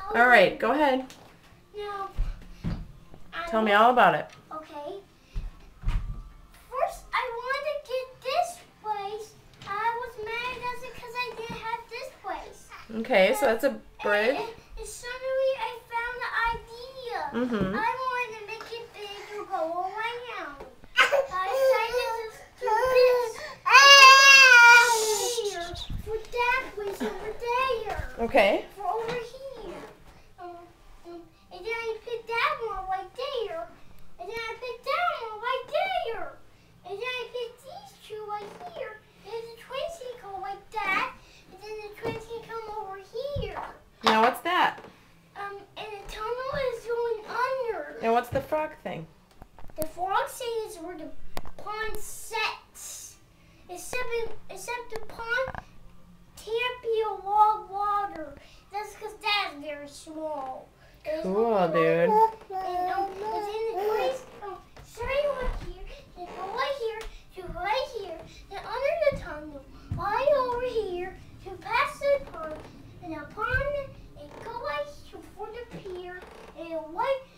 All right, go ahead. Now, Tell me all about it. Okay. First, I wanted to get this place. I was mad at it because I didn't have this place. Okay, so that's a bridge. And suddenly I found the idea. Mm-hmm. I wanted to make it big to go around. I decided to do this. Here, for that place over there. Okay. For over here. And then I put that one right there. And then I put that one right there. And then I put these two right here. And the twins can go like that. And then the twins can come over here. Now what's that? And the tunnel is going under. Now what's the frog thing? The frog thing is where the pond sets. Except the pond can't be a lot of water. That's because that's very small. Cool, dude. And then the place, starting right here, then go right here, to right here, then under the tunnel, right over here, to pass the pond, and the pond, and go right for the pier, and right